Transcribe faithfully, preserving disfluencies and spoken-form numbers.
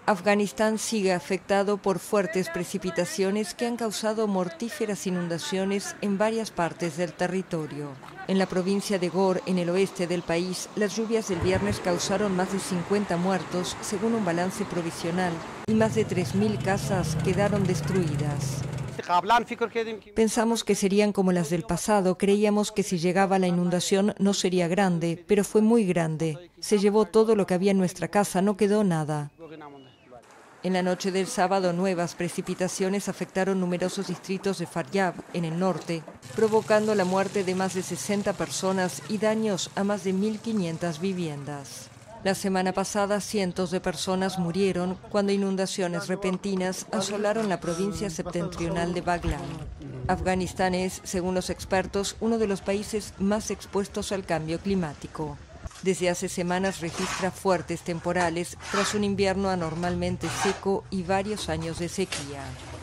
Afganistán sigue afectado por fuertes precipitaciones que han causado mortíferas inundaciones en varias partes del territorio. En la provincia de Ghor, en el oeste del país, las lluvias del viernes causaron más de cincuenta muertos, según un balance provisional, y más de tres mil casas quedaron destruidas. Pensamos que serían como las del pasado, creíamos que si llegaba la inundación no sería grande, pero fue muy grande. Se llevó todo lo que había en nuestra casa, no quedó nada. En la noche del sábado, nuevas precipitaciones afectaron numerosos distritos de Faryab, en el norte, provocando la muerte de más de sesenta personas y daños a más de mil quinientas viviendas. La semana pasada, cientos de personas murieron cuando inundaciones repentinas asolaron la provincia septentrional de Baglan. Afganistán es, según los expertos, uno de los países más expuestos al cambio climático. Desde hace semanas registra fuertes temporales tras un invierno anormalmente seco y varios años de sequía.